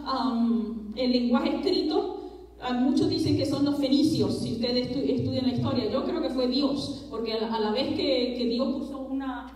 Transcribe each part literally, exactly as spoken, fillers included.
um, el lenguaje escrito, uh, muchos dicen que son los fenicios, si ustedes estu estudian la historia. Yo creo que fue Dios, porque a la, a la vez que, que Dios puso una...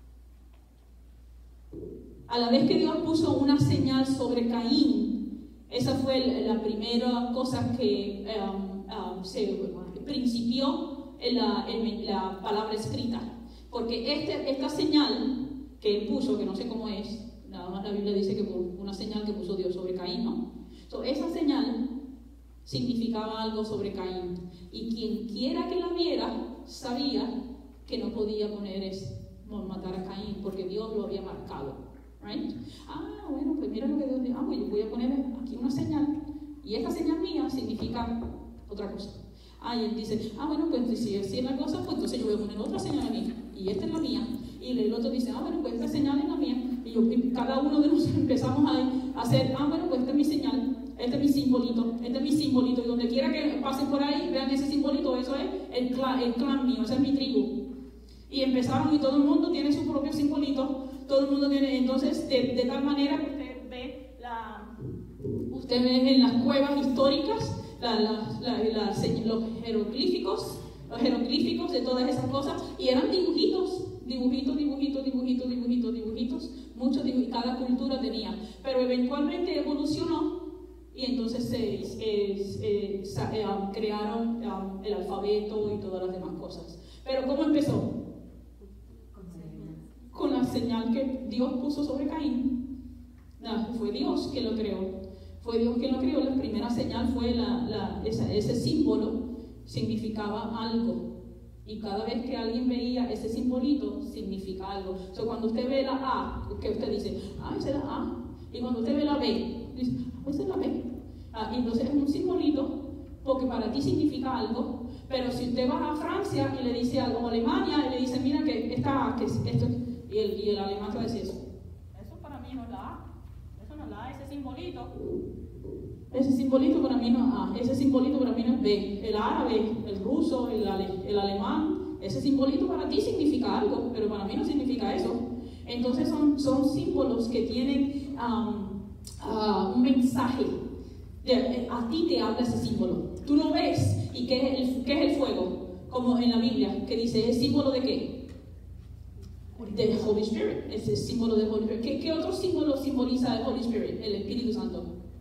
A la vez que Dios puso una señal sobre Caín, esa fue la primera cosa que um, um, se principió en la, en la palabra escrita. Porque este, esta señal que él puso, que no sé cómo es, nada más la Biblia dice que fue una señal que puso Dios sobre Caín, ¿no? So, esa señal significaba algo sobre Caín. Y quien quiera que la viera, sabía que no podía poner es, matar a Caín, porque Dios lo había marcado. Right? Ah, bueno, pues mira lo que Dios dice. Ah, pues yo voy a poner aquí una señal. Y esta señal mía significa otra cosa. Ah, y él dice, ah, bueno, pues si es la cosa, pues entonces yo voy a poner otra señal a mí. Y esta es la mía. Y el otro dice, ah, bueno, pues esta señal es la mía. Y, yo, y cada uno de nosotros empezamos a hacer, ah, bueno, pues esta es mi señal. Este es mi simbolito. Este es mi simbolito. Y donde quiera que pasen por ahí, vean ese simbolito. Eso es el clan, el clan mío. Esa es mi tribu. Y empezaron y todo el mundo tiene su propio simbolito. Todo el mundo tiene, entonces, de, de tal manera que usted ve, la, usted ve en las cuevas históricas la, la, la, la, los jeroglíficos, los jeroglíficos de todas esas cosas, y eran dibujitos, dibujitos, dibujitos, dibujitos, dibujitos, dibujitos, muchos dibujitos, cada cultura tenía, pero eventualmente evolucionó y entonces se, se, se, se um, crearon um, el alfabeto y todas las demás cosas. Pero ¿cómo empezó? Con la señal que Dios puso sobre Caín. No, fue Dios que lo creó. Fue Dios que lo creó. La primera señal fue la, la, esa, ese símbolo, significaba algo. Y cada vez que alguien veía ese simbolito, significa algo. O sea, cuando usted ve la A, que usted dice, ah, esa es la A. Y cuando usted ve la B, dice, ah, esa es la B. Ah, y entonces es un simbolito, porque para ti significa algo. Pero si usted va a Francia y le dice algo, a Alemania, y le dice, mira que esta, que esto Y el, y el alemán te va a decir eso. Eso para mí no es la A. Eso no es la A, ese simbolito. Ese simbolito para mí no es A. Ese simbolito para mí no es B. El árabe, el ruso, el, ale, el alemán, ese simbolito para ti significa algo, pero para mí no significa eso. Entonces son, son símbolos que tienen um, uh, un mensaje. De, a ti te habla ese símbolo. Tú lo ves. ¿Y qué es el, qué es el fuego? Como en la Biblia, que dice, ¿es símbolo de qué? Del Holy Spirit, ese es símbolo del Holy Spirit. ¿Qué, ¿Qué otro símbolo simboliza el Holy Spirit, el Espíritu Santo?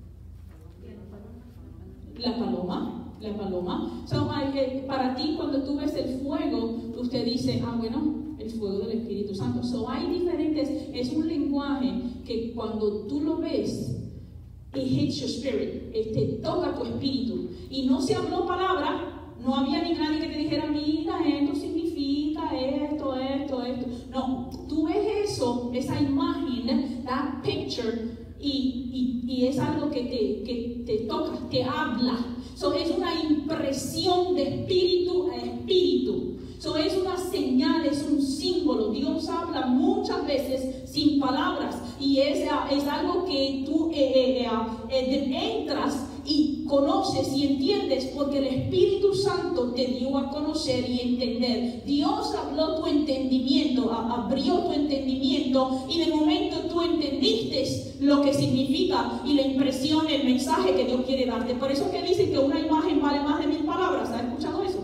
La paloma, la paloma. So, hay, para ti, cuando tú ves el fuego, usted dice, ah, bueno, el fuego del Espíritu Santo. So, hay diferentes, es un lenguaje que cuando tú lo ves, it hits your spirit, te toca tu espíritu. Y no se habló palabra, no había ni nadie que te dijera, mira, esto significa esto, esto, esto. No, tú ves eso, esa imagen, that picture, y, y, y es algo que te, que te toca, te habla. So, es una impresión de espíritu a espíritu. So, es una señal, es un símbolo. Dios habla muchas veces sin palabras, y es, es algo que tú eh, eh, eh, entras y conoces y entiendes, porque el Espíritu Santo te dio a conocer y entender. Dios habló tu entendimiento, abrió tu entendimiento, y de momento tú entendiste lo que significa y la impresión, el mensaje que Dios quiere darte. Por eso es que dicen que una imagen vale más de mil palabras. ¿Has escuchado eso?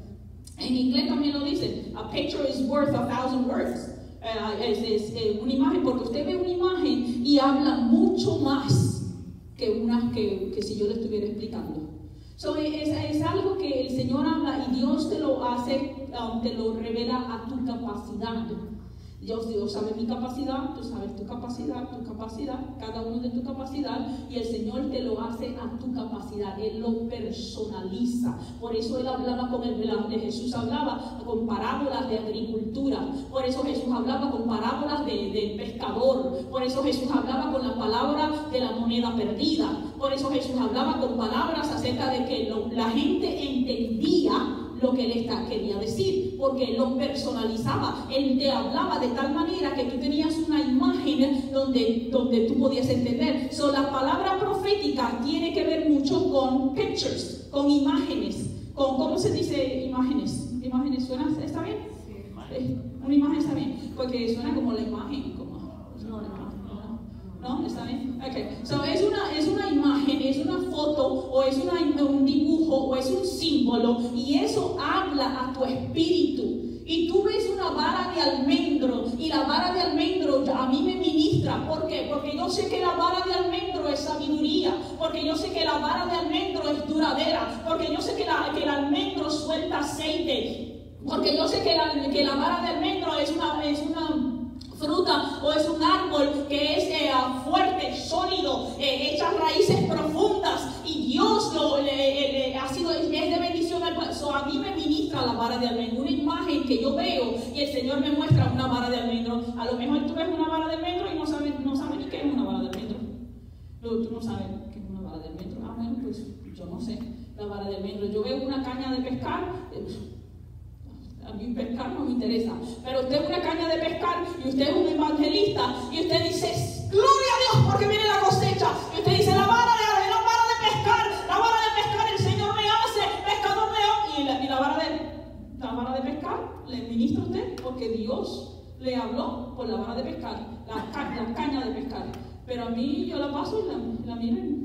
En inglés también lo dicen, a picture is worth a thousand words. Uh, es, es eh, una imagen, porque usted ve una imagen y habla mucho más que una que, que si yo le estuviera explicando. So, es, es algo que el Señor habla y Dios te lo hace, um, te lo revela a tu capacidad. Dios, Dios sabe mi capacidad, tú sabes tu capacidad, tu capacidad, cada uno de tu capacidad, y el Señor te lo hace a tu capacidad. Él lo personaliza. Por eso Él hablaba con el de Jesús, hablaba con parábolas de agricultura. Por eso Jesús hablaba con parábolas de, de pescador. Por eso Jesús hablaba con la palabra de la moneda perdida. Por eso Jesús hablaba con palabras acerca de que lo, la gente entendía lo que Él está, quería decir, porque Él lo personalizaba. Él te hablaba de tal manera que tú tenías una imagen donde, donde tú podías entender. So, la palabra profética tiene que ver mucho con pictures, con imágenes, con, ¿cómo se dice imágenes? ¿Imágenes suena? ¿Está bien? Sí, imagen. Una imagen está bien, porque suena como la imagen, como, no, no, no, no, ¿está bien? Okay. So, es una, es una es una, un dibujo o es un símbolo y eso habla a tu espíritu. Y tú ves una vara de almendro y la vara de almendro a mí me ministra. ¿Por qué? Porque yo sé que la vara de almendro es sabiduría, porque yo sé que la vara de almendro es duradera, porque yo sé que, la, que el almendro suelta aceite, porque yo sé que la, que la vara de almendro es una, es una fruta o es un árbol que es eh, fuerte, sólido, eh, echa raíces profundas y Dios lo, le, le, ha sido, es de bendición al pueblo. So, a mí me ministra la vara de almendro, una imagen que yo veo y el Señor me muestra una vara de almendro. A lo mejor tú ves una vara de almendro y no sabes, no sabes ni qué es una vara de almendro. Tú, tú no sabes qué es una vara de almendro. Ah, bueno, pues yo no sé la vara de almendro. Yo veo una caña de pescar. Eh, A mí pescar no me interesa, pero usted es una caña de pescar y usted es un evangelista y usted dice, gloria a Dios porque viene la cosecha. Y usted dice, la vara de, la vara de pescar, la vara de pescar, el Señor me hace pescador león. Y la, y la vara de la vara de pescar le ministra a usted porque Dios le habló por la vara de pescar, la, la caña de pescar. Pero a mí yo la paso y la, la miro.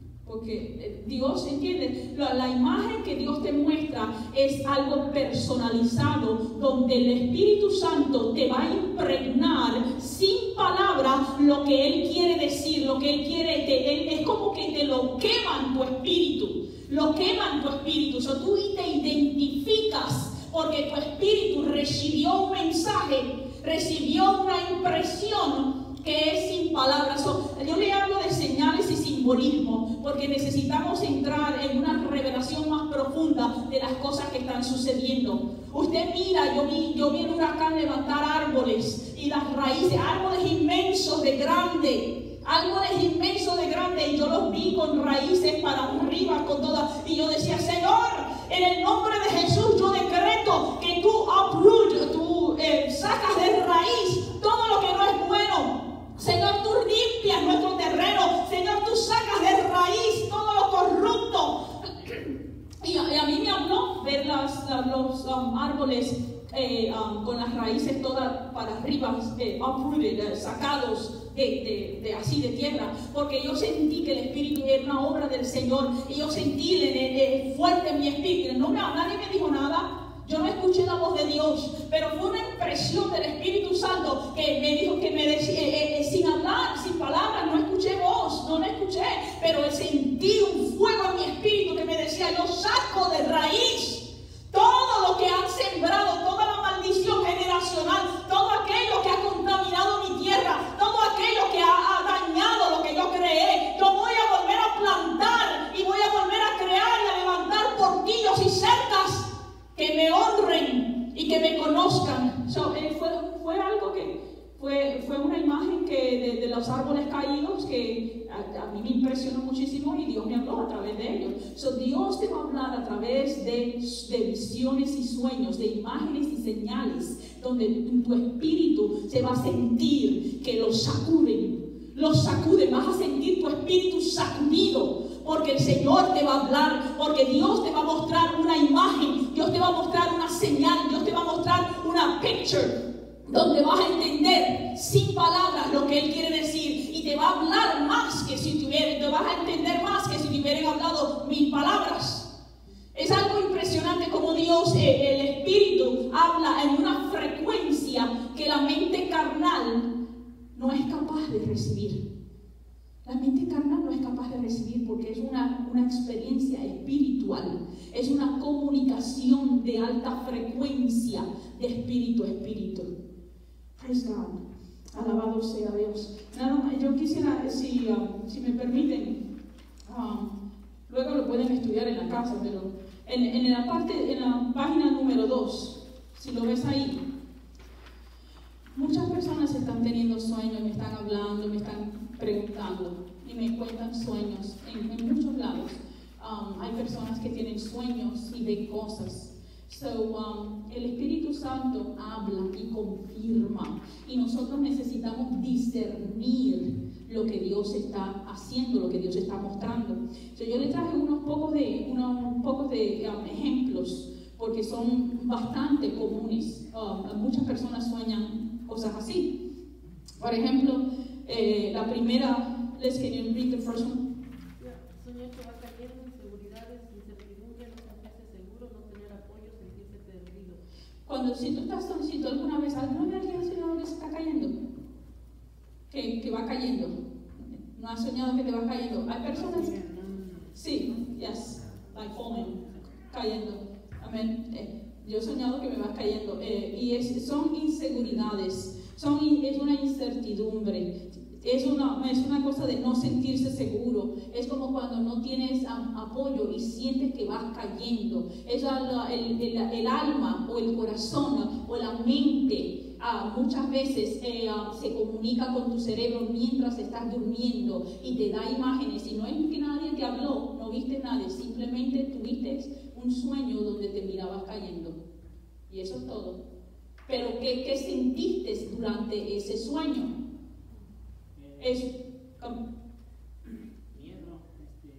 Porque Dios, ¿entiende? La, la imagen que Dios te muestra es algo personalizado, donde el Espíritu Santo te va a impregnar sin palabras lo que Él quiere decir, lo que Él quiere, te, él, es como que te lo quema en tu espíritu, lo quema en tu espíritu. O sea, tú te identificas porque tu espíritu recibió un mensaje, recibió una impresión que es sin palabras. So, yo le hablo de señales y simbolismo porque necesitamos entrar en una revelación más profunda de las cosas que están sucediendo. Usted mira, yo vi, yo vi el huracán levantar árboles y las raíces, árboles inmensos de grande, árboles inmensos de grande, y yo los vi con raíces para arriba, con todas, y yo decía, Señor, en el nombre de Jesús yo decreto que tú uproot, tú eh, sacas de raíz todo lo que no es bueno. Señor, tú limpias nuestro terreno. Señor, tú sacas de raíz todo lo corrupto. Y a, y a mí me habló ver las, las, los um, árboles eh, um, con las raíces todas para arriba, eh, uprooted, eh, sacados de, de, de así de tierra. Porque yo sentí que el Espíritu era una obra del Señor. Y yo sentí eh, eh, fuerte en mi espíritu. No, nadie me dijo nada. Yo no escuché la voz de Dios, pero fue una impresión del Espíritu Santo que me dijo, que me decía, eh, eh, sin hablar, sin palabras, no escuché voz, no lo escuché, pero sentí un fuego en mi espíritu que me decía, yo saco de raíz todo lo que han sembrado, toda la maldición generacional, todo aquello que ha contaminado mi tierra, todo aquello que ha, ha dañado lo que yo creé. Yo voy a volver a plantar y voy a volver a crear y a levantar portillos y cercas que me honren y que me conozcan. So, eh, fue, fue algo que fue, fue una imagen que de, de los árboles caídos que a, a mí me impresionó muchísimo y Dios me habló a través de ellos. So, Dios te va a hablar a través de, de visiones y sueños, de imágenes y señales, donde en tu espíritu se va a sentir que los sacuden, los sacuden, vas a sentir tu espíritu sacudido. Porque el Señor te va a hablar, porque Dios te va a mostrar una imagen, Dios te va a mostrar una señal, Dios te va a mostrar una picture, donde vas a entender sin palabras lo que Él quiere decir, y te va a hablar más que si tuviera, te vas a entender más que si te hubieran hablado mil palabras. Es algo impresionante como Dios, eh, el Espíritu, habla en una frecuencia que la mente carnal no es capaz de recibir. La mente carnal no es capaz de recibir porque es una, una experiencia espiritual, es una comunicación de alta frecuencia de espíritu a espíritu. Praise God. Alabado sea Dios. Nada más, yo quisiera, si, uh, si me permiten, um, luego lo pueden estudiar en la casa, pero en, en, la parte, en la página número dos, si lo ves ahí, muchas personas están teniendo sueños, me están hablando, me están preguntando y me cuentan sueños en, en muchos lados. Um, hay personas que tienen sueños y ven cosas. So, um, el Espíritu Santo habla y confirma, y nosotros necesitamos discernir lo que Dios está haciendo, lo que Dios está mostrando. So, yo le traje unos pocos de, unos pocos de um, ejemplos porque son bastante comunes. Uh, muchas personas sueñan cosas así. Por ejemplo, eh, la primera, let's can you read the first one? Yeah, soñé que va cayendo en seguridad Cuando si tú estás si tú alguna vez, ¿alguna vez has soñado que se está cayendo? Que, que va cayendo. ¿No has soñado que te vas cayendo? Hay personas... Sí, yes, like falling, cayendo. Amén. Eh, yo he soñado que me vas cayendo. Eh, y es, son inseguridades, son, es una incertidumbre. Es una, es una cosa de no sentirse seguro. Es como cuando no tienes um, apoyo y sientes que vas cayendo. Es la, el, el, el alma o el corazón o la mente uh, muchas veces eh, uh, se comunica con tu cerebro mientras estás durmiendo y te da imágenes. Y no es que nadie te habló, no viste nadie, simplemente tuviste un sueño donde te mirabas cayendo. Y eso es todo. Pero ¿qué, qué sentiste durante ese sueño? Es como miedo, este,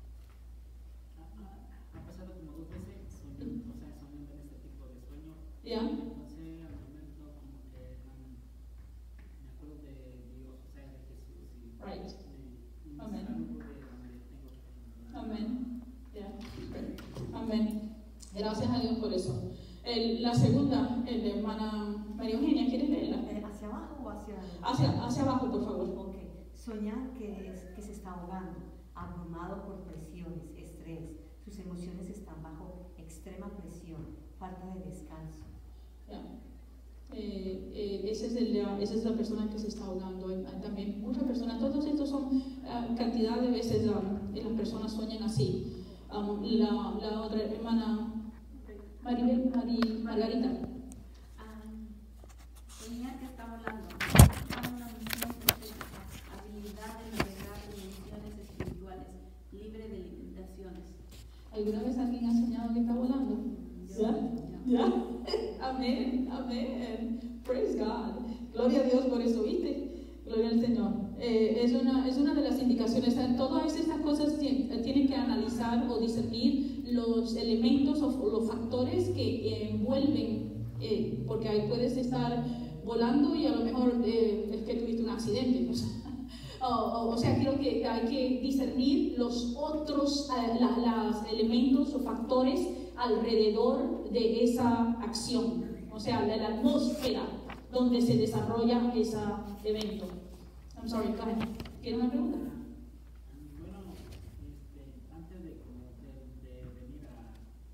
ha, ha, ha pasado como dos veces soñando, o sea, soñando en este tipo de sueño. Yeah. No sé, al momento como que um, me acuerdo de Dios, o sea, de Jesús y right. me, me Amén. algo de donde tengo que. Amén. Yeah. Amén. Gracias a Dios por eso. El, la segunda, el de hermana María Eugenia, ¿quieres leerla? Eh, ¿Hacia abajo o hacia arriba? Hacia, hacia abajo, por favor. Ok. Soñar que, es, que se está ahogando, abrumado por presiones, estrés. Sus emociones están bajo extrema presión, falta de descanso. Yeah. Eh, eh, esa, es el, esa es la persona que se está ahogando. Hay, hay también muchas personas, todos estos son uh, cantidad de veces um, las personas sueñan así. Um, la, la otra hermana Maribel, Mari, Margarita. Um, soñar que está volando, está una misión profética, habilidad de navegar dimensiones espirituales, libre de limitaciones. ¿Alguna vez alguien ha soñado que está volando? ¿Ya? ¿Ya? Amén, amén. Praise God. Gloria a Dios por eso, ¿viste? Gloria al Señor. Eh, es, una, es una de las indicaciones. Todas estas cosas tienen que analizar o discernir los elementos o los factores que envuelven, eh, porque ahí puedes estar volando y a lo mejor eh, es que tuviste un accidente. O sea, o, o, o sea, creo que hay que discernir los otros eh, la, los elementos o factores alrededor de esa acción, o sea, de la atmósfera donde se desarrolla ese evento. I'm sorry, go ahead. ¿Tiene una pregunta? Bueno, este, antes de, como de, de venir a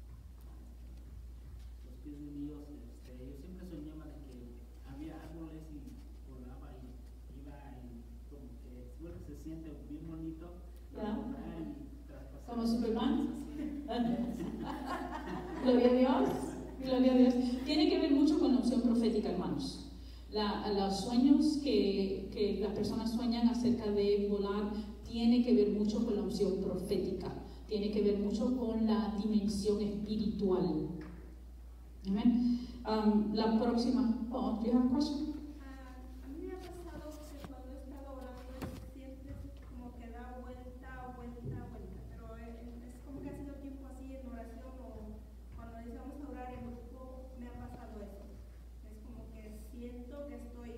los pies de Dios, este, yo siempre soñaba de que había árboles y volaba y iba y como que bueno, se siente bien bonito, Yeah. volar y traspasar. ¿Como Superman? Gloria a Dios. Gloria a Dios. Tiene que ver mucho con la unción profética, hermanos. La, los sueños que, que las personas sueñan acerca de volar tiene que ver mucho con la unción profética, tiene que ver mucho con la dimensión espiritual. Amén. Um, la próxima. Oh, do you have a question? Uh, a mí me ha pasado que cuando he estado orando sientes como que da vuelta, vuelta, vuelta, pero es, es como que ha sido tiempo así en oración o cuando necesitamos orar en grupo me ha pasado eso. Es como que siento que estoy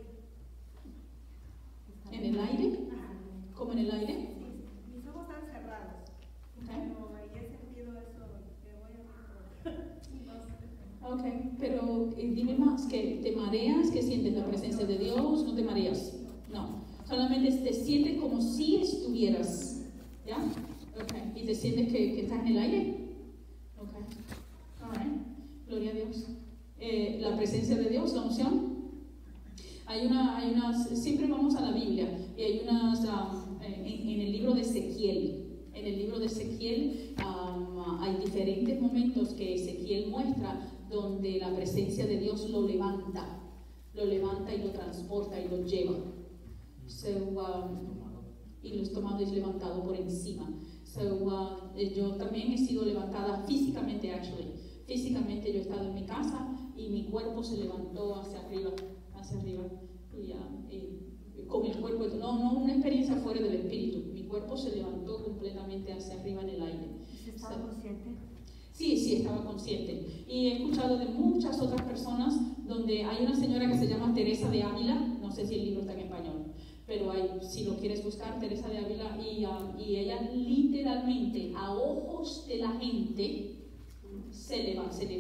¿En el aire? Ajá. ¿Como en el aire? Sí, mis ojos están cerrados, Okay. pero ahí he sentido eso que voy a hacer. No sé. Ok, pero eh, dime más, ¿que te mareas? ¿Que sientes la presencia de Dios? ¿No te mareas? No, solamente te sientes como si estuvieras, ¿ya? Ok, ¿y te sientes que, que estás en el aire? Ok, alright, gloria a Dios. Eh, la presencia de Dios, la unción. Hay una, hay unas, siempre vamos a la Biblia y hay unas, um, en, en el libro de Ezequiel, en el libro de Ezequiel um, hay diferentes momentos que Ezequiel muestra donde la presencia de Dios lo levanta, lo levanta y lo transporta y lo lleva. So, um, y los tomados es levantado por encima. So, uh, yo también he sido levantada físicamente, actually. Físicamente yo he estado en mi casa y mi cuerpo se levantó hacia arriba, hacia arriba. Y, uh, y con el cuerpo, no, no una experiencia fuera del espíritu. Mi cuerpo se levantó completamente hacia arriba en el aire. ¿Usted estaba So, consciente? Sí, sí, estaba consciente. Y he escuchado de muchas otras personas donde hay una señora que se llama Teresa de Ávila, no sé si el libro está en español, pero hay, si lo quieres buscar, Teresa de Ávila, y, um, y ella literalmente a ojos de la gente se elevaba, se elevaba.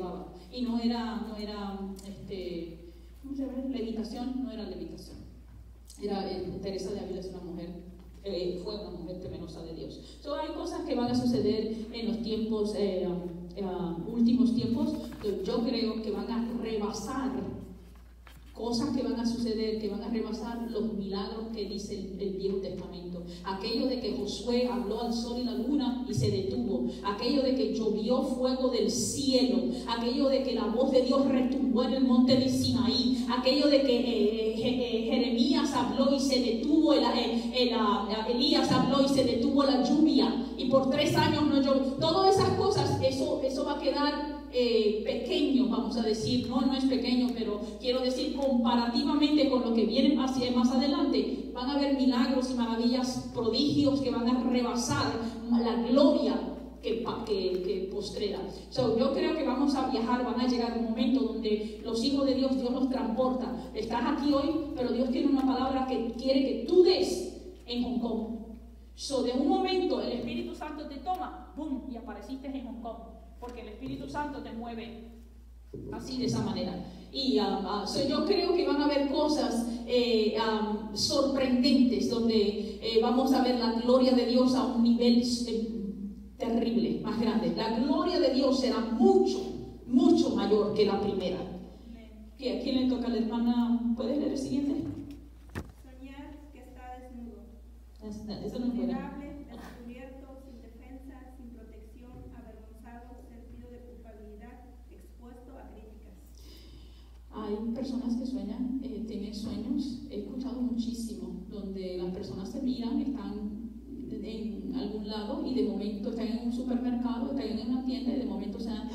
Y no era, no era, este, ¿cómo se llama? Levitación, no era levitación. Era, eh, Teresa de Ávila es una mujer, eh, fue una mujer temerosa de Dios. So, hay cosas que van a suceder en los tiempos, eh, uh, últimos tiempos, que yo creo que van a rebasar, cosas que van a suceder, que van a rebasar los milagros que dice el, el Viejo Testamento. Aquello de que Josué habló al sol y la luna y se detuvo. Aquello de que llovió fuego del cielo. Aquello de que la voz de Dios retumbó en el monte de Sinaí. Aquello de que eh, eh, Jeremías habló y se detuvo. El, el, el, el, Elías habló y se detuvo la lluvia. Y por tres años no llovió. Todas esas cosas, eso, eso va a quedar Eh, pequeño, vamos a decir, no, no es pequeño, pero quiero decir comparativamente con lo que viene hacia más adelante, van a haber milagros y maravillas, prodigios que van a rebasar la gloria que, que, que postrera. So, yo creo que vamos a viajar, van a llegar un momento donde los hijos de Dios, Dios los transporta. Estás aquí hoy, pero Dios tiene una palabra que quiere que tú des en Hong Kong. So, de un momento el Espíritu Santo te toma, boom, y apareciste en Hong Kong. Porque el Espíritu Santo te mueve así, de esa manera. Y um, uh, so yo creo que van a haber cosas eh, um, sorprendentes, donde eh, vamos a ver la gloria de Dios a un nivel eh, terrible, más grande. La gloria de Dios será mucho, mucho mayor que la primera. ¿Qué, ¿A quién le toca a la hermana? ¿Puedes leer el siguiente? Soñar que está desnudo. Esta, esta no es buena. Vulnerable, descubierto, sin defensa, sin protección, avergonzado, sentido de culpabilidad, expuesto a críticas. Hay personas que sueñan, eh, tienen sueños, he escuchado muchísimo, donde las personas se miran, están en algún lado y de momento están en un supermercado, están en una tienda y de momento se dan,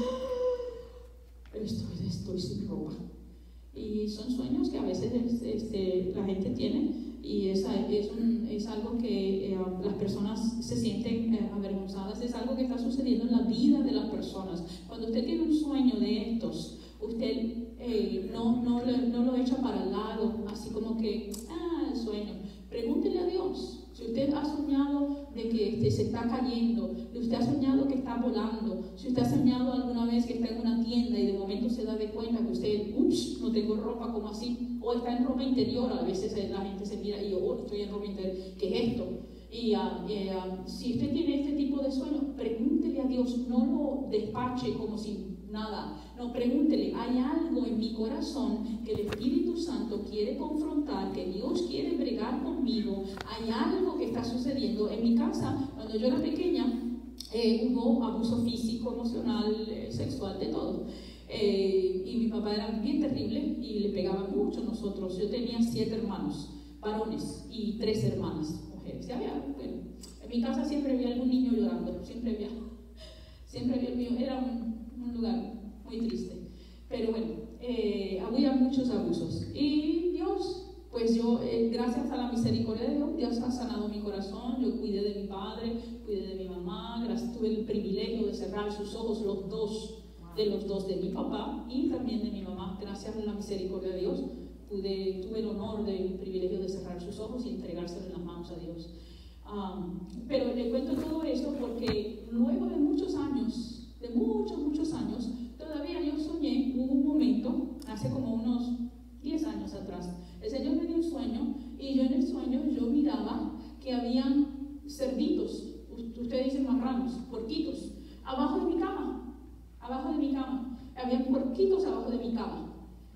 estoy, estoy sin ropa. Y son sueños que a veces este, la gente tiene. Y es, es, un, es algo que eh, las personas se sienten eh, avergonzadas, es algo que está sucediendo en la vida de las personas. Cuando usted tiene un sueño de estos, usted eh, no, no, no lo echa para el lado, así como que, ah, el sueño. Pregúntele a Dios. Si usted ha soñado de que este, se está cayendo, si usted ha soñado que está volando, si usted ha soñado alguna vez que está en una tienda y de momento se da de cuenta que usted, ups, no tengo ropa, como así, o está en ropa interior, a veces la gente se mira y yo, oh, estoy en ropa interior, ¿qué es esto? Y uh, uh, si usted tiene este tipo de sueños, pregúntele a Dios, no lo despache como si nada, no, pregúntele, hay algo en mi corazón que el Espíritu Santo quiere confrontar, que Dios quiere bregar conmigo, hay algo que está sucediendo en mi casa. Cuando yo era pequeña, eh, hubo abuso físico, emocional, eh, sexual, de todo. Eh, y mi papá era bien terrible y le pegaba mucho a nosotros. Yo tenía siete hermanos, varones, y tres hermanas, mujeres. Ya había, bueno, en mi casa siempre había algún niño llorando, siempre había, siempre había el mío, era un, un lugar muy triste. Pero bueno, eh, había muchos abusos. Y Dios, pues yo, eh, gracias a la misericordia de Dios, Dios ha sanado mi corazón. Yo cuidé de mi padre, cuidé de mi mamá, gracias, tuve el privilegio de cerrar sus ojos, los dos, de los dos, de mi papá y también de mi mamá. Gracias a la misericordia de Dios, pude, tuve el honor del privilegio de cerrar sus ojos y entregárselo en las manos a Dios. Um, pero le cuento todo esto porque luego de muchos años, de muchos, muchos años, todavía yo soñé, hubo un momento, hace como unos diez años atrás, el Señor me dio un sueño y yo en el sueño yo miraba que habían cerditos, ustedes dicen marranos, porquitos, abajo de mi cama, abajo de mi cama, había porquitos abajo de mi cama.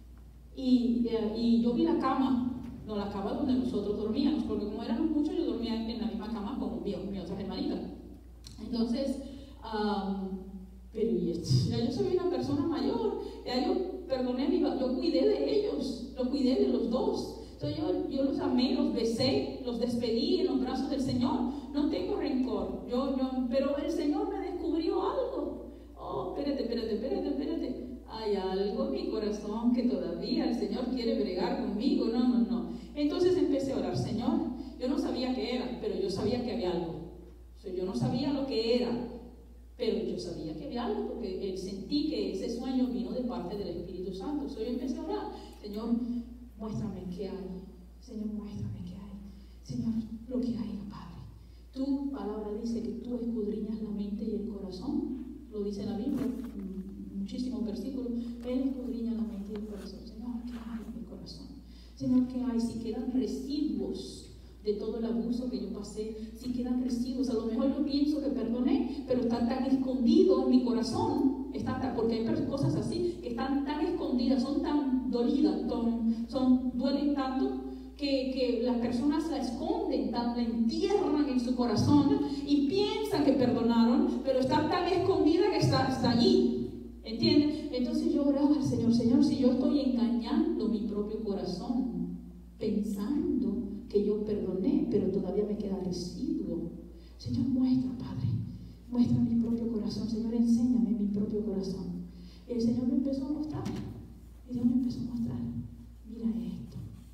Y, y yo vi la cama, no la cama donde nosotros dormíamos, porque como éramos muchos, yo dormía en la misma cama con mi, mi otra hermanita. Entonces, um, pero ya yo soy una persona mayor, ya yo perdoné, yo cuidé de ellos, lo cuidé de los dos. Entonces yo, yo los amé, los besé, los despedí en los brazos del Señor. No tengo rencor, yo, yo, pero el Señor me descubrió algo. Oh, espérate, espérate, espérate, espérate. Hay algo en mi corazón que todavía el Señor quiere bregar conmigo. No, no, no. Entonces empecé a orar, Señor. Yo no sabía qué era, pero yo sabía que había algo. O sea, yo no sabía lo que era, pero yo sabía que había algo porque sentí que ese sueño vino de parte del Espíritu Santo. So, yo empecé a orar, Señor, muéstrame qué hay. Señor, muéstrame qué hay. Señor, lo que hay, Padre. Tu palabra dice que tú escudriñas la mente y el corazón. Lo dice la Biblia muchísimos versículos. Él escudriña la mente y el corazón. Señor, ¿qué hay en mi corazón? Señor, ¿qué hay? Si quedan residuos de todo el abuso que yo pasé, si quedan residuos, a lo mejor yo pienso que perdoné, pero está tan escondido en mi corazón, está tan, porque hay cosas así que están tan escondidas, son tan dolidas, son, son, duelen tanto que, que las personas la esconden, tan, la entierran en su corazón y piensan que perdonaron, pero está tan escondida que está, está allí, ¿entienden? Entonces yo oraba al Señor, Señor, si yo estoy engañando mi propio corazón, pensando que yo perdoné, pero todavía me queda residuo. Señor, muestra, Padre, muestra mi propio corazón. Señor, enséñame mi propio corazón. Y el Señor me empezó a mostrar. Y Dios me empezó a mostrar. Mira esto,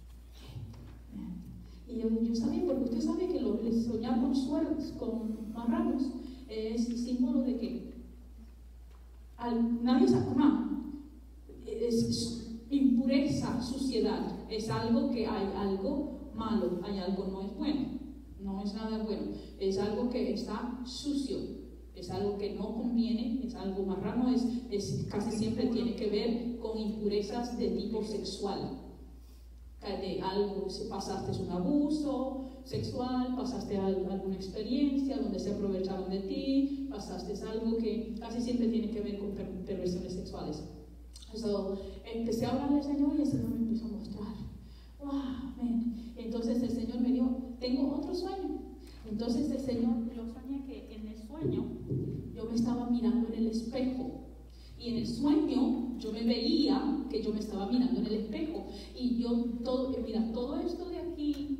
esto. Y yo, yo sabía, porque usted sabe que lo, soñar con suertes, con marranos, es símbolo de que al, nadie sabe más. Es, es impureza, suciedad. Es algo que hay algo malo, hay algo no es bueno, no es nada bueno, es algo que está sucio, es algo que no conviene, es algo marrano, es, es casi siempre tiene que ver con impurezas de tipo sexual, de algo, si pasaste un abuso sexual, pasaste alguna experiencia donde se aprovecharon de ti, pasaste algo que casi siempre tiene que ver con per perversiones sexuales. So, empecé a hablarle al Señor y el Señor me empezó a mostrar. Wow, man. Entonces el Señor me dio, tengo otro sueño. Entonces el Señor, yo soñé que en el sueño yo me estaba mirando en el espejo. Y en el sueño yo me veía que yo me estaba mirando en el espejo. Y yo, todo, mira, todo esto de aquí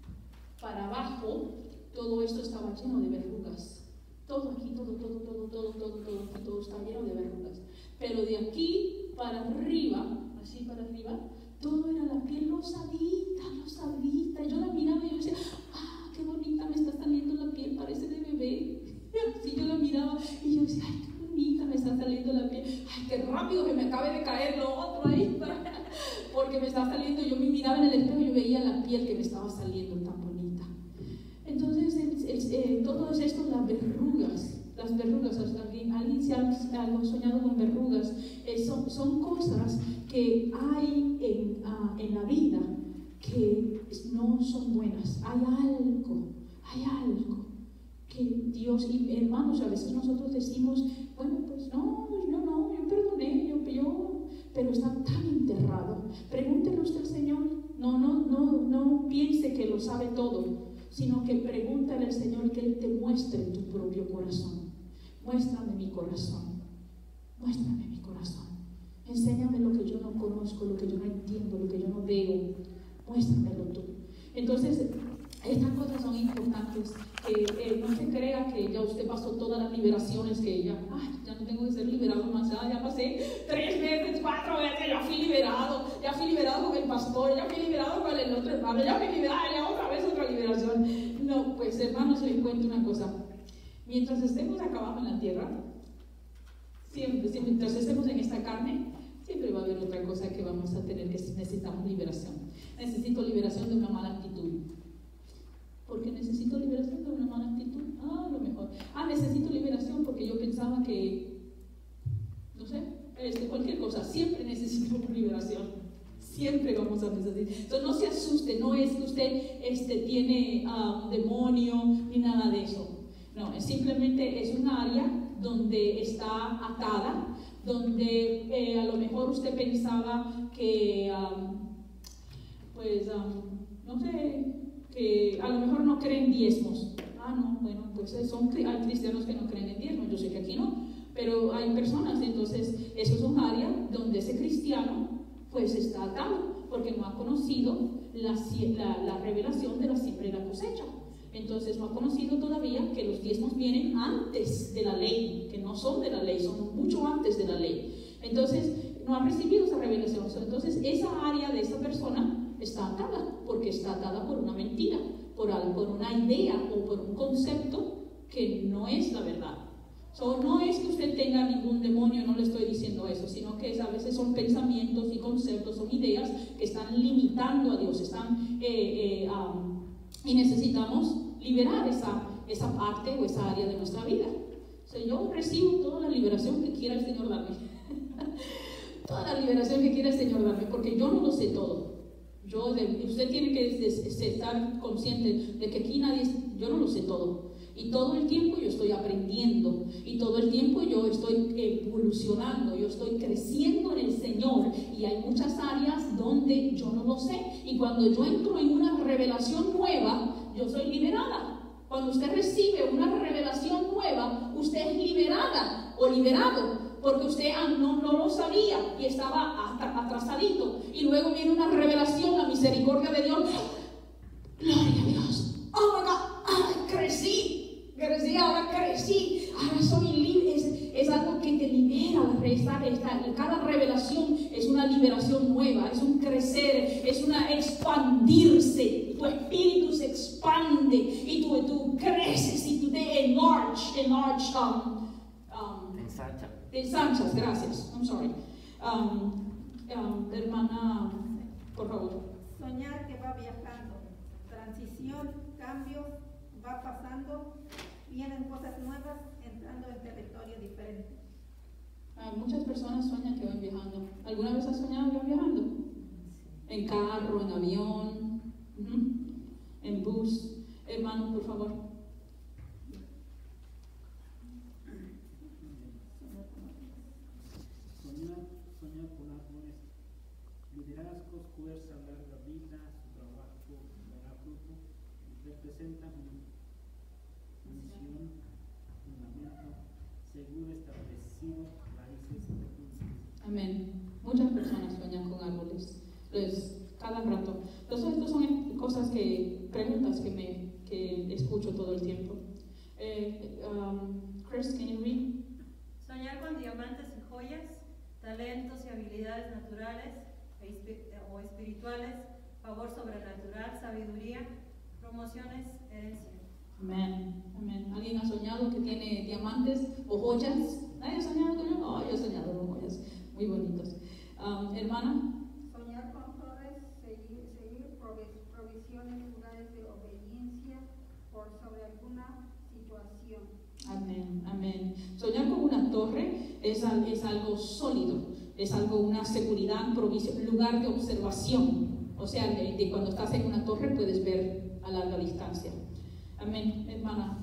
para abajo, todo esto estaba lleno de verrugas. Todo aquí, todo, todo, todo, todo, todo, todo, aquí, todo está lleno de verrugas. Pero de aquí para arriba, así para arriba, todo era la piel rosadita, rosadita. Yo la miraba y yo decía, ah, qué bonita me está saliendo la piel, parece de bebé. Así yo la miraba y yo decía, ay, qué bonita me está saliendo la piel. Ay, qué rápido que me acabe de caer lo otro ahí. Porque me está saliendo, yo me miraba en el espejo y yo veía la piel que me estaba saliendo tan bonita. Entonces, el, el, eh, todo esto, las verrugas, las verrugas, alguien, alguien se ha, ha soñado con verrugas, eh, son, son cosas que hay en, uh, en la vida que no son buenas. Hay algo, hay algo que Dios, y hermanos, a veces nosotros decimos, bueno, pues no, no, no, yo perdoné, yo, yo, pero está tan enterrado. Pregúntele usted al Señor, no, no, no, no piense que lo sabe todo, sino que pregúntale al Señor que Él te muestre tu propio corazón. Muéstrame mi corazón, muéstrame mi corazón. Enséñame lo que yo no conozco, lo que yo no entiendo, lo que yo no veo. Muéstramelo tú. Entonces, estas cosas son importantes. Eh, eh, no se crea que ya usted pasó todas las liberaciones que ya, ay, ya no tengo que ser liberado más, ya, ya pasé tres veces, cuatro veces, ya fui liberado, ya fui liberado con el pastor, ya fui liberado con el otro hermano, ya fui liberado, ya otra vez otra liberación. No, pues hermanos, les cuento una cosa. Mientras estemos acá abajo en la tierra, siempre, siempre, mientras estemos en esta carne, siempre va a haber otra cosa que vamos a tener, que necesitamos liberación. Necesito liberación de una mala actitud. ¿Por qué necesito liberación de una mala actitud? Ah, a lo mejor. Ah, necesito liberación porque yo pensaba que, no sé, este, cualquier cosa. Siempre necesito liberación. Siempre vamos a necesitar. Entonces no se asuste, no es que usted este, tiene uh, un demonio ni nada de eso. No, es simplemente es un área donde está atada, donde eh, a lo mejor usted pensaba que, um, pues, um, no sé, que a lo mejor no creen diezmos. Ah, no, bueno, pues son, hay cristianos que no creen en diezmos, yo sé que aquí no, pero hay personas, entonces eso es un área donde ese cristiano pues está atado, porque no ha conocido la, la, la revelación de la siembra y la cosecha. Entonces no ha conocido todavía que los diezmos vienen antes de la ley, que no son de la ley, son mucho antes de la ley. Entonces no ha recibido esa revelación. Entonces esa área de esa persona está atada, porque está atada por una mentira, por, algo, por una idea o por un concepto que no es la verdad. So, no es que usted tenga ningún demonio, no le estoy diciendo eso, sino que a veces son pensamientos y conceptos, son ideas que están limitando a Dios, están, eh, eh, um, y necesitamos liberar esa, esa parte o esa área de nuestra vida. O sea, yo recibo toda la liberación que quiera el Señor darme. Toda la liberación que quiere el Señor darme, porque yo no lo sé todo. Yo de, usted tiene que de, de estar consciente de que aquí nadie, yo no lo sé todo. Y todo el tiempo yo estoy aprendiendo, y todo el tiempo yo estoy evolucionando, yo estoy creciendo en el Señor, y hay muchas áreas donde yo no lo sé, y cuando yo entro en una revelación nueva, yo soy liberada. Cuando usted recibe una revelación nueva, usted es liberada o liberado, porque usted no, no lo sabía y estaba atrasadito, y luego viene una revelación, la misericordia de Dios. Gloria a Dios. Oh my God, ah, crecí. Crecí, ahora crecí, ahora soy libre. Es, es algo que te libera. Esta, esta, cada revelación es una liberación nueva, es un crecer, es una expandirse. Tu espíritu se expande y tú, tú creces y tú te enlarge, enlarge, um, um, Ensancha. te ensanchas. Gracias. I'm sorry. Um, um, hermana, por favor. Soñar que va viajando, transición, cambio, va pasando, vienen cosas nuevas, entrando en territorio diferente. Ah, muchas personas sueñan que van viajando. ¿Alguna vez has soñado que van viajando? En carro, en avión, uh-huh, en bus. Hermano, por favor. Soñar, soñar con árboles, liderazgo, fuerza, larga vida, su trabajo dará fruto, representa un misión, fundamento, seguro establecido, raíces profundas. Amén. Muchas personas sueñan con árboles. Pues, cada rato. Entonces, estas son cosas que, preguntas que me que escucho todo el tiempo. Eh, um, Chris, can you read? Soñar con diamantes y joyas, talentos y habilidades naturales o espirituales, favor sobrenatural, sabiduría, promociones, herencia. Amén, amén. ¿Alguien ha soñado que tiene diamantes o joyas? ¿Nadie ha soñado con eso? Oh, yo he soñado con joyas muy bonitas. Um, hermana. Soñar con torres, seguir, seguir provisiones, lugares de obediencia por sobre alguna situación. Amén, amén. Soñar con una torre es, es algo sólido, es algo, una seguridad, provisión, lugar de observación. O sea, de, de cuando estás en una torre puedes ver a larga distancia. Amén, hermana,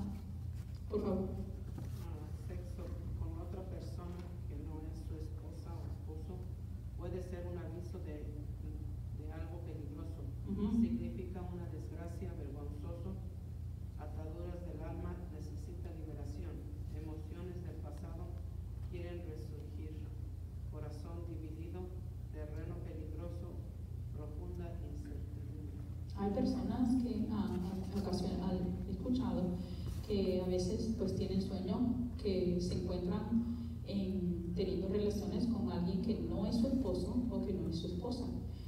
por favor. Ah, sexo con otra persona que no es su esposa o esposo puede ser un aviso de, de algo peligroso. Uh-huh. Significa una desgracia, vergonzoso. Ataduras del alma, necesita liberación. Emociones del pasado quieren resurgir. Corazón dividido, terreno peligroso, profunda incertidumbre. Hay personas que han ocasional escuchado que a veces pues tienen sueño que se encuentran en, teniendo relaciones con alguien que no es su esposo o que no es su esposa.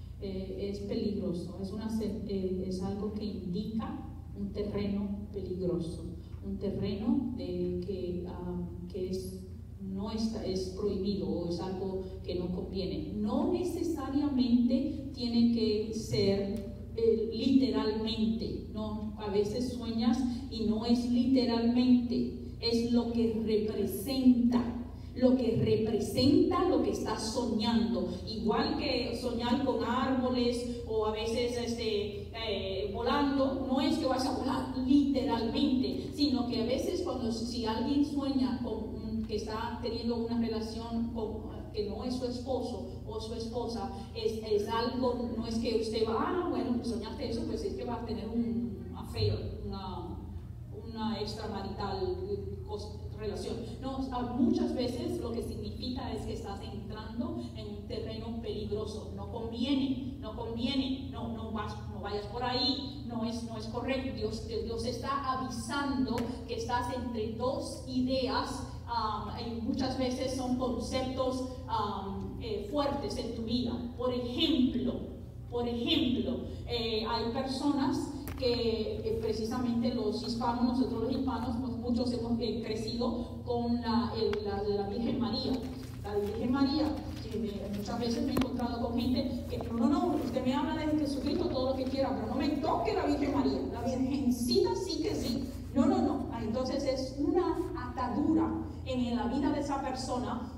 Eh, es peligroso, es, una, eh, es algo que indica un terreno peligroso, un terreno de que, um, que es, no está, es prohibido o es algo que no conviene. No necesariamente tiene que ser Eh, literalmente, no, a veces sueñas y no es literalmente, es lo que representa, lo que representa lo que estás soñando, igual que soñar con árboles o a veces este, eh, volando, no es que vas a volar literalmente, sino que a veces cuando si alguien sueña con un, que está teniendo una relación con que no es su esposo o su esposa, es, es algo, no es que usted va, ah, bueno, pues soñaste eso, pues es que va a tener un affair, una, una extramarital relación. No, muchas veces lo que significa es que estás entrando en un terreno peligroso, no conviene, no conviene, no, no, vas, no vayas por ahí, no es, no es correcto. Dios, Dios está avisando que estás entre dos ideas. Um, y muchas veces son conceptos um, eh, fuertes en tu vida. Por ejemplo, por ejemplo, eh, hay personas que eh, precisamente los hispanos, nosotros los hispanos, pues muchos hemos eh, crecido con la, el, la, la Virgen María. La Virgen María, que me, muchas veces me he encontrado con gente que no, no, no, usted me habla de Jesucristo todo lo que quiera, pero no me toque la Virgen María. La Virgencita sí que sí. No, no, no. Entonces es una atadura en la vida de esa persona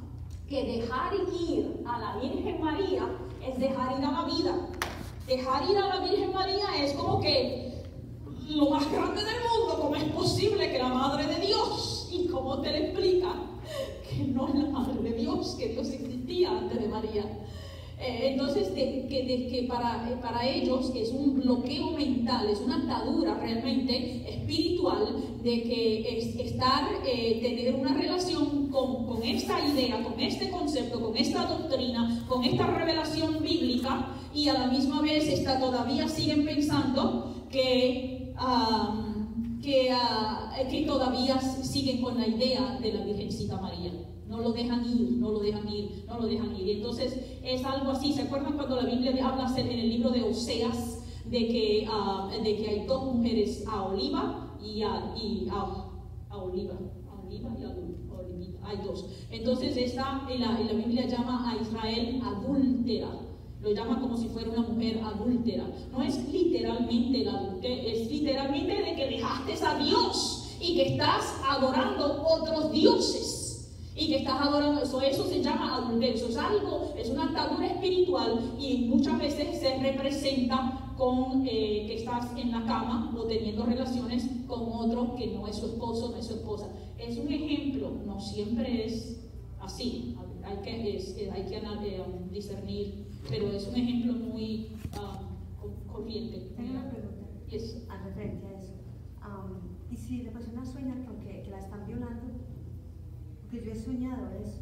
que dejar ir a la Virgen María es dejar ir a la vida. Dejar ir a la Virgen María es como que lo más grande del mundo. ¿Cómo es posible que la Madre de Dios? ¿Y cómo te le explica que no es la Madre de Dios, que Dios existía antes de María? Eh, entonces, de, que, de, que para, eh, para ellos es un bloqueo mental, es una atadura realmente espiritual de que es, estar, eh, tener una relación con, con esta idea, con este concepto, con esta doctrina, con esta revelación bíblica, y a la misma vez está, todavía siguen pensando que, um, que, uh, que todavía siguen con la idea de la Virgencita María. No lo dejan ir, no lo dejan ir, no lo dejan ir. Y entonces es algo así. ¿Se acuerdan cuando la Biblia habla en el libro de Oseas de que, uh, de que hay dos mujeres, a Oliva y a, y a, a Oliva? A Oliva y a Olivita. Hay dos. Entonces esta, en la, en la Biblia llama a Israel adúltera. Lo llama como si fuera una mujer adúltera. No es literalmente el adulterio, es literalmente de que dejaste a Dios y que estás adorando otros dioses. Y que estás adorando eso, eso se llama adulterio. Eso es algo, es una atadura espiritual y muchas veces se representa con eh, que estás en la cama o teniendo relaciones con otro que no es su esposo, no es su esposa. Es un ejemplo, no siempre es así, hay que, es, hay que eh, discernir, pero es un ejemplo muy uh, corriente. Tengo una pregunta yes. a referencia a eso. Um, ¿Y si la persona sueña con que, que la están violando? Porque yo he soñado eso.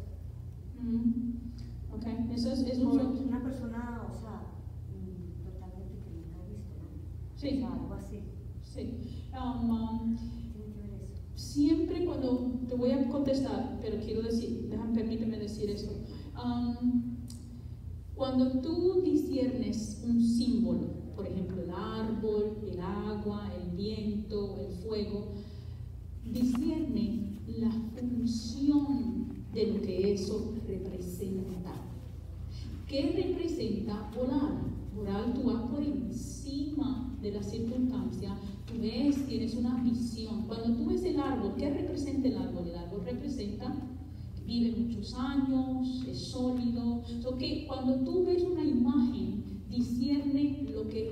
Mm. Ok, eso es, es un Por sueño. una persona, o sea, totalmente que nunca he visto, ¿no? Sí. O sea, algo así. Sí. Um, um, ¿Qué tiene que ver eso? Siempre cuando te voy a contestar, pero quiero decir, déjame, permíteme decir esto. Um, cuando tú disiernes un símbolo, por ejemplo, el árbol, el agua, el viento, el fuego, discierne la función de lo que eso representa. ¿Qué representa orar? Orar, tú vas por encima de la circunstancia, tú ves, tienes una visión. Cuando tú ves el árbol, ¿qué representa el árbol? El árbol representa que vive muchos años, es sólido. So que cuando tú ves una imagen, discierne lo que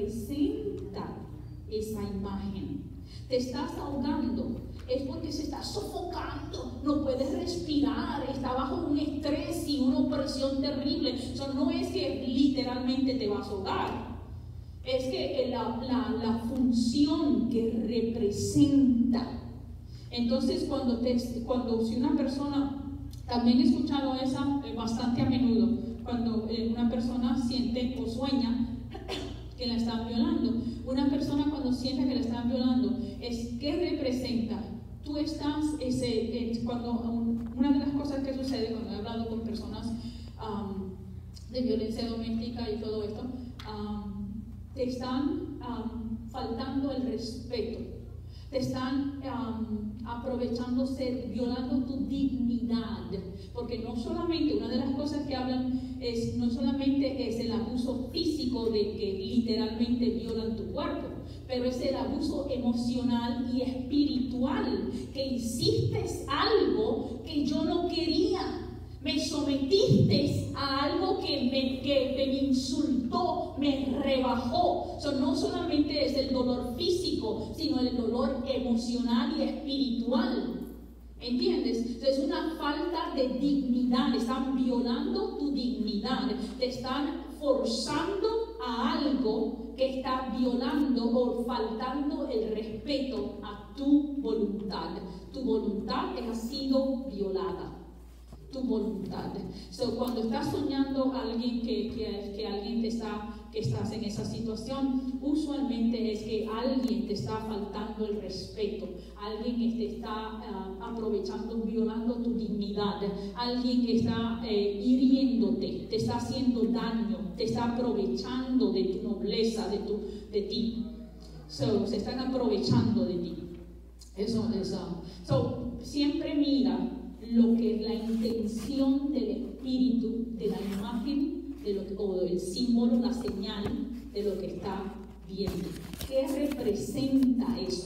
representa esa imagen. Te estás ahogando, es porque se está sofocando, no puedes respirar, está bajo un estrés y una opresión terrible. Eso no es que literalmente te vas a ahogar, es que la, la, la función que representa. Entonces cuando, te, cuando si una persona, también he escuchado esa eh, bastante a menudo, cuando eh, una persona siente o sueña que la están violando. Una persona cuando siente que la están violando, es ¿qué representa? Tú estás, ese, eh, cuando um, una de las cosas que sucede cuando he hablado con personas um, de violencia doméstica y todo esto, um, te están um, faltando el respeto, te están um, aprovechándose, violando tu dignidad, porque no solamente, una de las cosas que hablan es, no solamente es el abuso físico de que literalmente violan tu cuerpo, pero es el abuso emocional y espiritual, que hiciste algo que yo no quería. Me sometiste a algo que me, que me insultó, me rebajó. So, no solamente es el dolor físico, sino el dolor emocional y espiritual. ¿Entiendes? Entonces, es una falta de dignidad. Están violando tu dignidad. Te están forzando a algo que está violando o faltando el respeto a tu voluntad. Tu voluntad ha sido violada. Tu voluntad. So, cuando estás soñando a alguien que, que, que alguien te está, que estás en esa situación, usualmente es que alguien te está faltando el respeto, alguien que te está uh, aprovechando, violando tu dignidad, alguien que está eh, hiriéndote, te está haciendo daño, te está aprovechando de tu nobleza, de, tu, de ti. So, se están aprovechando de ti. Eso es. Uh, so, siempre mira lo que es la intención del espíritu, de la imagen, de lo que, o del símbolo, la señal de lo que está viendo. ¿Qué representa eso?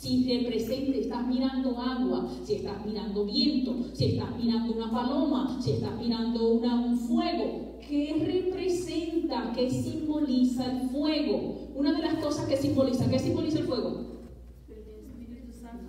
Si representa, estás mirando agua, si estás mirando viento, si estás mirando una paloma, si estás mirando una, un fuego, ¿qué representa? ¿Qué simboliza el fuego? Una de las cosas que simboliza, ¿qué simboliza el fuego? El Espíritu Santo.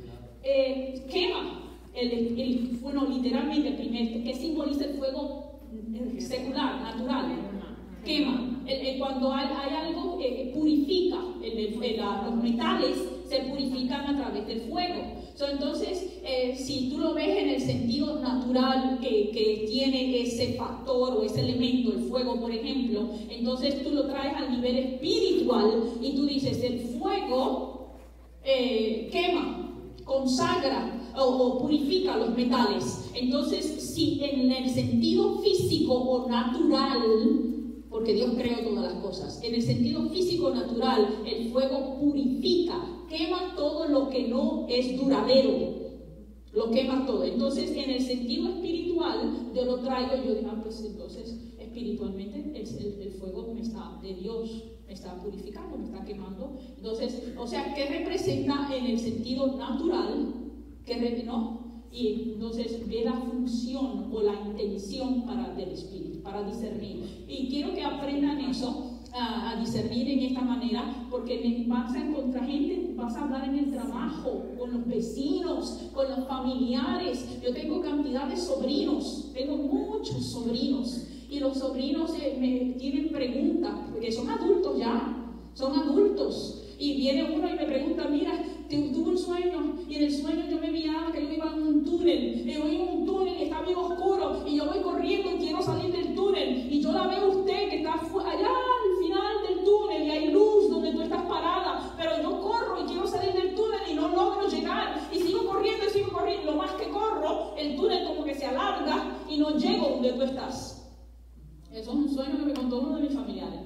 Eh, quema. El, el, bueno, literalmente, el primer, ¿qué simboliza el fuego secular, natural? Quema. El, el, cuando hay, hay algo, eh, purifica. El, el, el, los metales se purifican a través del fuego. So, entonces, eh, si tú lo ves en el sentido natural que, que tiene ese factor o ese elemento, el fuego, por ejemplo, entonces tú lo traes al nivel espiritual y tú dices, el fuego eh, quema, consagra o, o purifica los metales. Entonces, si en el sentido físico o natural, porque Dios creó todas las cosas, en el sentido físico natural, el fuego purifica, quema todo lo que no es duradero, lo quema todo. Entonces, en el sentido espiritual, yo lo traigo, yo digo, ah, pues entonces, espiritualmente, el, el, el fuego me está, de Dios, me está purificando, me está quemando. Entonces, o sea, ¿qué representa en el sentido natural? ¿Qué, no? Y entonces ve la función o la intención para, del espíritu, para discernir. Y quiero que aprendan eso, a, a discernir en esta manera, porque me vas a encontrar gente, vas a hablar en el trabajo, con los vecinos, con los familiares. Yo tengo cantidad de sobrinos, tengo muchos sobrinos, y los sobrinos eh, me tienen preguntas, porque son adultos ya, son adultos. Y viene uno y me pregunta, mira, tuve un sueño y en el sueño yo me miraba que yo iba en un túnel, y voy en un túnel y está bien oscuro y yo voy corriendo y quiero salir del túnel y yo la veo a usted que está allá al final del túnel y hay luz donde tú estás parada, pero yo corro y quiero salir del túnel y no logro llegar y sigo corriendo y sigo corriendo. Lo más que corro, el túnel como que se alarga y no llego donde tú estás. Eso es un sueño que me contó uno de mis familiares.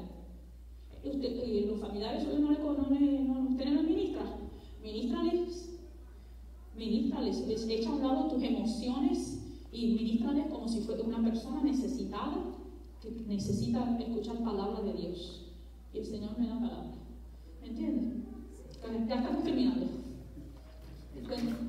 Usted, eh, los familiares no, le, no, le, no usted no ministra, ministrales, ministrales, les echa a un lado tus emociones y ministrales como si fuera una persona necesitada que necesita escuchar palabra de Dios. Y el Señor me da palabra. ¿Me entiendes? Ya estamos terminando. El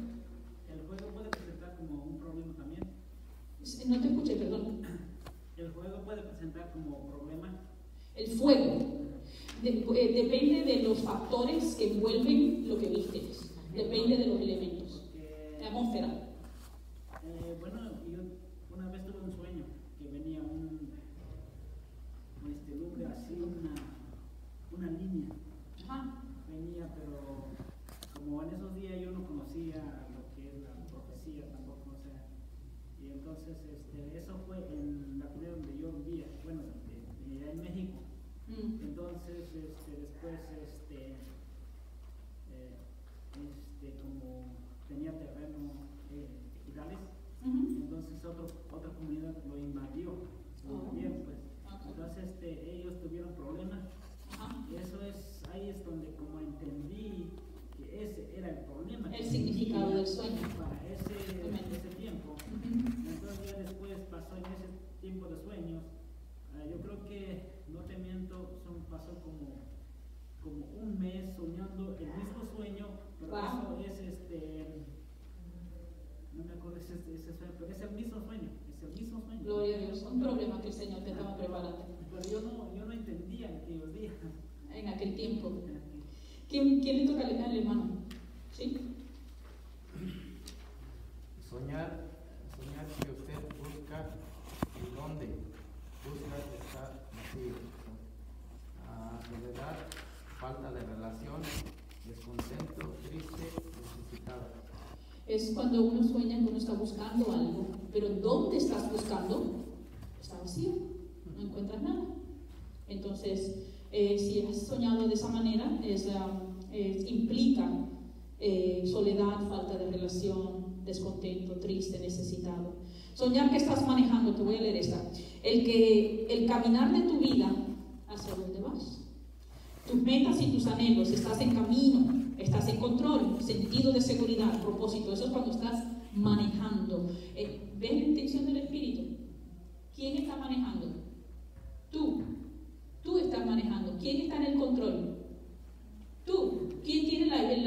juego puede presentar como un problema también. No te escuché, perdón. El juego puede presentar como problema. El fuego. De, eh, depende de los factores que envuelven lo que viste, depende de los elementos, Porque, la atmósfera. Eh, bueno, yo una vez tuve un sueño que venía un, este lumbre así, una, una línea. Ajá. Venía, pero como en esos días yo no conocía lo que es la profecía tampoco, o sea, y entonces este, eso fue en la comunidad donde yo vivía, bueno, de, de, en México. Entonces, este, después, este, eh, este, como tenía terreno eh, ejidales, uh-huh. Entonces otro, otra comunidad lo invadió, lo invadieron, pues. Okay. Entonces, este, ellos tuvieron problemas. Uh-huh. Eso es, ahí es donde como entendí que ese era el problema. El significado del sueño. Para ese, ese tiempo. Uh-huh. Entonces ya después pasó en ese tiempo de sueños, uh, yo creo que no te miento, son, pasó como, como un mes soñando el mismo sueño, pero wow. Eso es este, no me acuerdo ese, ese sueño, pero es el mismo sueño, es el mismo sueño. Gloria a Dios, son problemas que el Señor te estaba preparando. Pero yo no, yo no entendía en aquellos días. En aquel tiempo. ¿Quién, quién le toca al hermano? ¿Sí? Soñar, soñar que usted busca en dónde busca estar vacío, ah, soledad, falta de relación, descontento, triste, necesitado. Es cuando uno sueña que uno está buscando algo, pero ¿dónde estás buscando? Está vacío, no encuentras nada. Entonces, eh, si has soñado de esa manera, es, um, es, implica eh, soledad, falta de relación, descontento, triste, necesitado. Soñar que estás manejando, te voy a leer esta. El que el caminar de tu vida, ¿hacia dónde vas? Tus metas y tus anhelos, estás en camino, estás en control, sentido de seguridad, propósito. Eso es cuando estás manejando. Eh, ¿Ves la intención del Espíritu? ¿Quién está manejando? Tú. Tú estás manejando. ¿Quién está en el control? Tú. ¿Quién tiene la, la, el,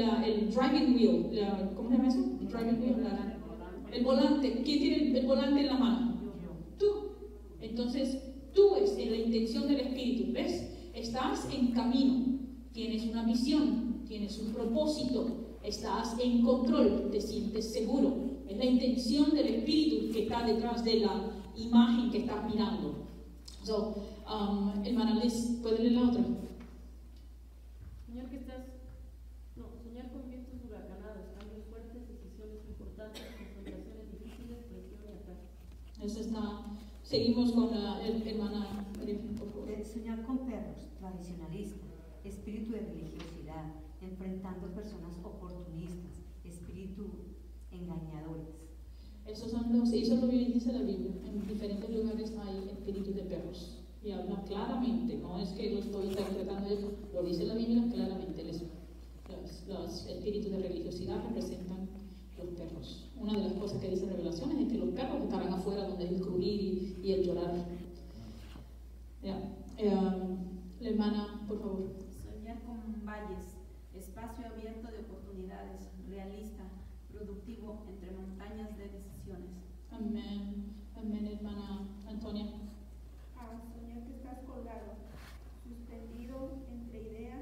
el driving wheel, la, ¿cómo se llama eso? El driving wheel, la, el volante. ¿Quién tiene el, el volante en la mano? Tú. Entonces, tú es en la intención del Espíritu, ¿ves? Estás en camino, tienes una misión, tienes un propósito, estás en control, te sientes seguro. Es la intención del Espíritu que está detrás de la imagen que estás mirando. So, um, hermana Liz, ¿puede leer la otra? Soñar que estás, no, soñar con vientos huracanados, cambios fuertes, decisiones importantes, confrontaciones difíciles, presión y ataque. Eso está, seguimos con la hermana María, por favor. Soñar con perros, tradicionalismo, espíritu de religiosidad, enfrentando personas oportunistas, espíritu engañadores. Esos son los, eso lo dice la Biblia. En diferentes lugares hay espíritus de perros. Y habla claramente, no es que lo estoy interpretando yo, lo dice la Biblia claramente. Les, los, los espíritus de religiosidad representan los perros. Una de las cosas que dice Revelaciones es que los perros estarán afuera donde es el crujir y, y el llorar. Yeah. Um, la hermana, por favor. Soñar con valles, espacio abierto de oportunidades, realista, productivo entre montañas de decisiones. Amén. Amén, hermana Antonia. Ah, soñar que estás colgado, suspendido entre ideas,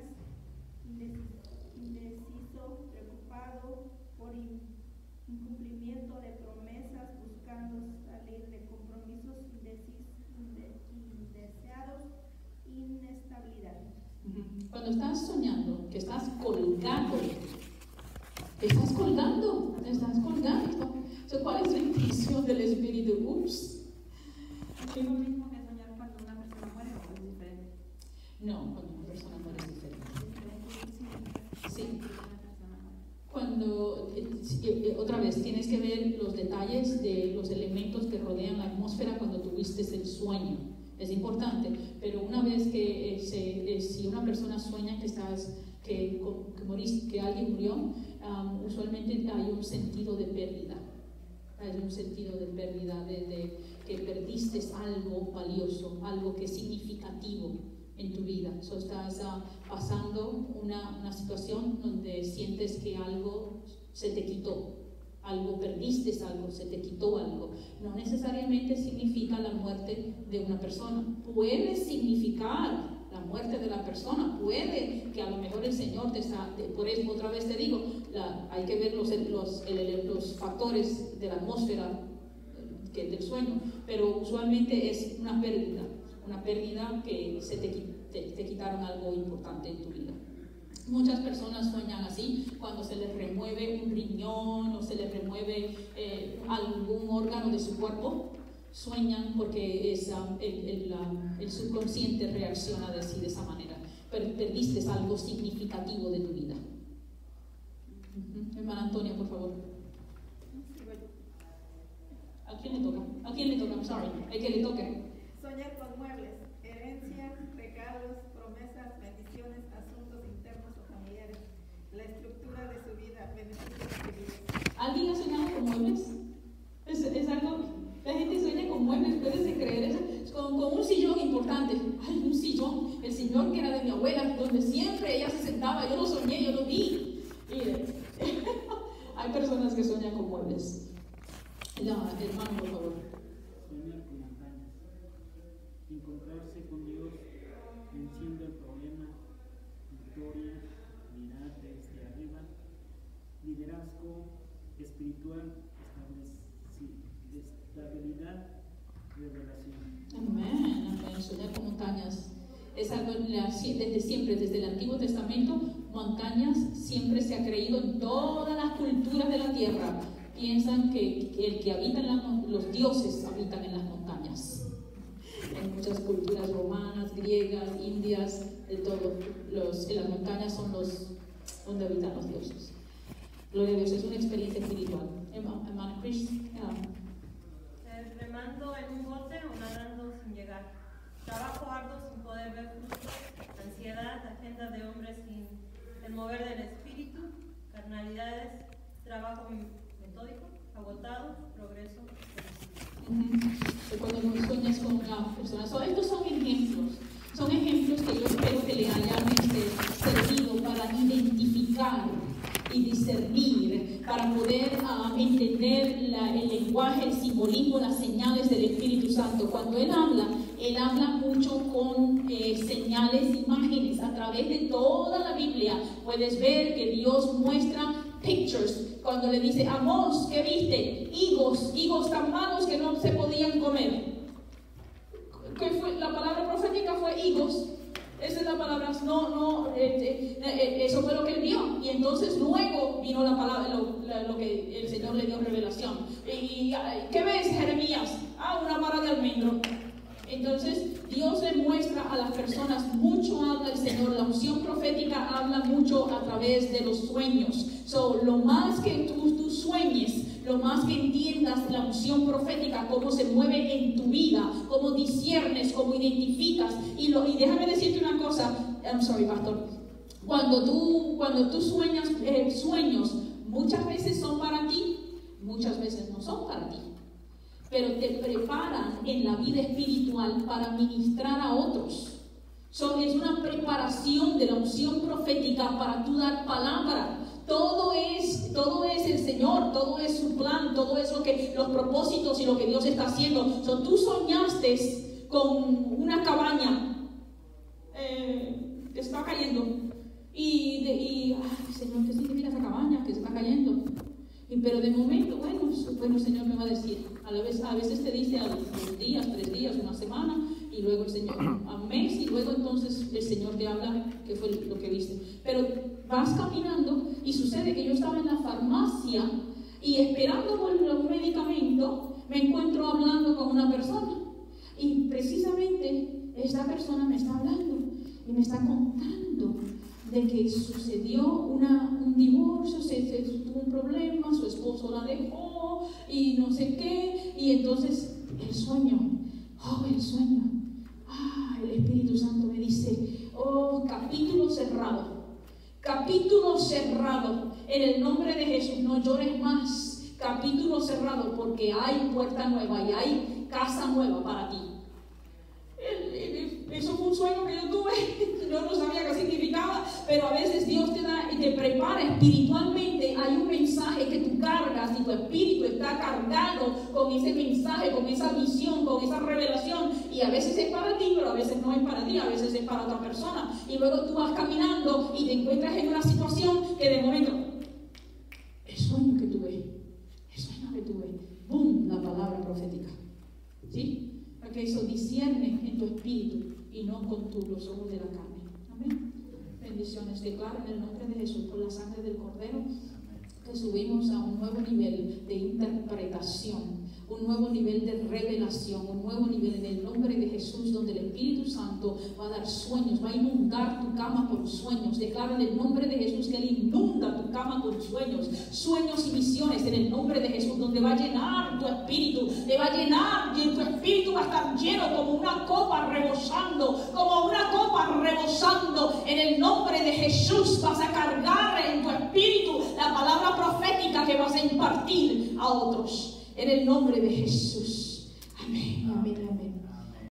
indeciso, preocupado por in, incumplimiento de promesas, buscando salir de compromisos indecis, inde, indeseados, inestabilidad. Cuando estás soñando que estás colgado, estás colgando, estás colgando. So, ¿cuál es la intención del espíritu? Ups. ¿Es lo mismo que soñar cuando una persona muere o es diferente? No, cuando una persona muere es diferente. ¿Es diferente? Sí. Cuando, eh, eh, otra vez, tienes que ver los detalles de los elementos que rodean la atmósfera cuando tuviste el sueño. Es importante, pero una vez que, eh, se, eh, si una persona sueña que estás, que, que, moriste, que alguien murió, um, usualmente hay un sentido de pérdida. Hay un sentido de pérdida, de, de que perdiste algo valioso, algo que es significativo en tu vida. So, estás uh, pasando una, una situación donde sientes que algo se te quitó, algo perdiste, algo se te quitó algo. No necesariamente significa la muerte de una persona. Puede significar la muerte de la persona, puede que a lo mejor el Señor te está, te, por eso otra vez te digo, la, hay que ver los, los, el, los factores de la atmósfera que del sueño, pero usualmente es una pérdida, una pérdida que se te, te, te quitaron algo importante en tu vida. Muchas personas sueñan así cuando se les remueve un riñón o se les remueve eh, algún órgano de su cuerpo. Sueñan porque es, um, el, el, uh, el subconsciente reacciona de, así, de esa manera. Pero perdiste algo significativo de tu vida. Uh-huh. Hermana Antonia, por favor. ¿A quién le toca? ¿A quién le toca? I'm sorry. ¿A que le toque? Soñar con muebles, herencia, regalos, promesas, bendiciones, asuntos internos o familiares, la estructura de su vida, beneficios recibidos. ¿Alguien ha soñado con muebles? Es, es algo... La gente sueña con muebles, puedes creer eso, con, con un sillón importante. Ay, un sillón, el sillón que era de mi abuela, donde siempre ella se sentaba, yo lo soñé, yo lo vi. Mire, hay personas que sueñan con muebles. No, hermano, por favor. Soñar con montañas, encontrarse con Dios, venciendo el problema, victoria, mirar desde arriba, liderazgo espiritual, estabilidad, revelación. Amén, amén. Soñar con montañas es algo desde siempre, desde el Antiguo Testamento. Montañas siempre se ha creído en todas las culturas de la tierra. Piensan que, que el que habita en las, los dioses habitan en las montañas. En muchas culturas romanas, griegas, indias, de todo, los, en las montañas son los donde habitan los dioses. Gloria a Dios, es una experiencia espiritual. Hermana Chris. Um, remando en un bote o nadando sin llegar. Trabajo arduo sin poder ver frutos. Ansiedad, agenda de hombres sin el mover del espíritu. Carnalidades, trabajo metódico, agotado, progreso. Uh-huh. Cuando nos sueñas con una persona. So, estos son ejemplos. Son ejemplos que yo espero que le hayan este, servido para identificar y lenguaje, el simbolismo, las señales del Espíritu Santo. Cuando Él habla, Él habla mucho con eh, señales, imágenes. A través de toda la Biblia puedes ver que Dios muestra pictures. Cuando le dice, Amós, ¿qué viste? Higos, higos tan malos que no se podían comer. ¿Qué fue? La palabra profética fue higos. Esa es la palabra, no, no, eh, eh, eso fue lo que él vio. Y entonces luego vino la palabra, lo, lo que el Señor le dio revelación. Y, ¿qué ves, Jeremías? Ah, una vara de almendro. Entonces Dios le muestra a las personas, mucho habla el Señor, la unción profética habla mucho a través de los sueños. So, lo más que tú, tú sueñes, lo más que entiendas la unción profética, cómo se mueve en tu vida, cómo disciernes, cómo identificas. Y, lo, y déjame decirte una cosa, I'm sorry, pastor, cuando tú, cuando tú sueñas eh, sueños, muchas veces son para ti, muchas veces no son para ti, pero te preparan en la vida espiritual para ministrar a otros. So, es una preparación de la unción profética para tú dar palabra. Todo es, todo es el Señor, todo es su plan, todo es lo que, los propósitos y lo que Dios está haciendo. So, tú soñaste con una cabaña eh, que está cayendo. Y, de, y ay, Señor, ¿qué significa esa cabaña que está cayendo? Y, pero de momento, bueno, bueno, el Señor me va a decir. A, la vez, a veces te dice a los dos días, tres días, una semana, y luego el Señor, a un mes, y luego entonces el Señor te habla qué fue lo que viste. Pero vas caminando y sucede que yo estaba en la farmacia y esperando por un medicamento, me encuentro hablando con una persona. Y precisamente esta persona me está hablando y me está contando de que sucedió una, un divorcio, se, se tuvo un problema, su esposo la dejó y no sé qué, y entonces el sueño, oh, el sueño, ah, el Espíritu Santo me dice, oh, capítulo cerrado, capítulo cerrado, en el nombre de Jesús, no llores más, capítulo cerrado, porque hay puerta nueva y hay casa nueva para ti. El, el, eso fue un sueño que yo tuve, yo no sabía qué significaba, pero a veces Dios te da y te prepara espiritualmente. Hay un mensaje que tú cargas y tu espíritu está cargado con ese mensaje, con esa visión, con esa revelación, y a veces es para ti, pero a veces no es para ti, a veces es para otra persona. Y luego tú vas caminando y te encuentras en una situación que de momento, el sueño que tuve, el sueño que tuve, boom, la palabra profética, ¿sí? Porque eso discierne en tu espíritu y no con tu, los ojos de la carne. Amén. Bendiciones. Declaro en el nombre de Jesús, por la sangre del Cordero, que subimos a un nuevo nivel de interpretación, un nuevo nivel de revelación, un nuevo nivel en el nombre de Jesús, donde el Espíritu Santo va a dar sueños, va a inundar tu cama con sueños. Declaro en el nombre de Jesús que Él inunda tu cama con sueños, sueños y visiones en el nombre de Jesús, donde va a llenar tu espíritu, te va a llenar, y tu espíritu va a estar lleno como una copa rebosando, como una copa rebosando. En el nombre de Jesús vas a cargar en tu espíritu la palabra profética que vas a impartir a otros. En el nombre de Jesús. Amén. Amén.